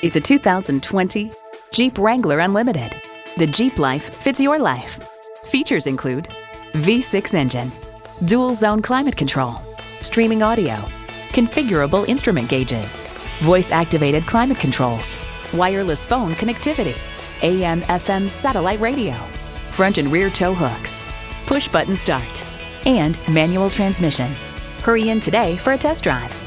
It's a 2020 Jeep Wrangler Unlimited. The Jeep life fits your life. Features include V6 engine, dual zone climate control, streaming audio, configurable instrument gauges, voice-activated climate controls, wireless phone connectivity, AM/FM satellite radio, front and rear tow hooks, push-button start, and manual transmission. Hurry in today for a test drive.